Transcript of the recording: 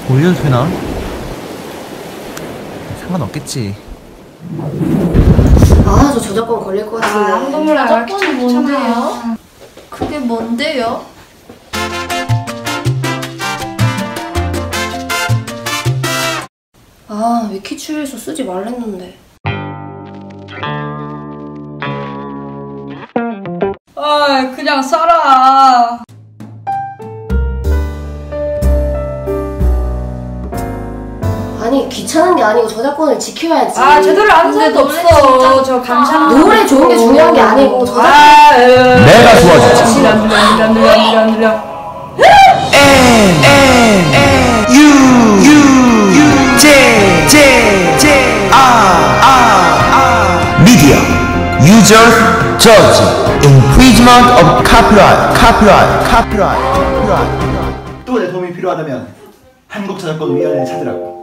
올려도 되나? 상관없겠지. 아, 저 저작권 걸릴 것 같은데. 한동물 저작권이 뭔데요? 그게 뭔데요? 아, 위키추에서 쓰지 말랬는데. 아, 그냥 써라. 아니, 귀찮은 게 아니고 저작권을 지켜야지. 아, 제대로 아는 사람도 없어. 저 감상. 노래 좋은 게 중요한 게 아니고 저작권. 내가 도와주지. 늘려. Media Users Judge Infringement of Copyright. 또 내 도움이 필요하다면 한국저작권위원회를 찾으라고.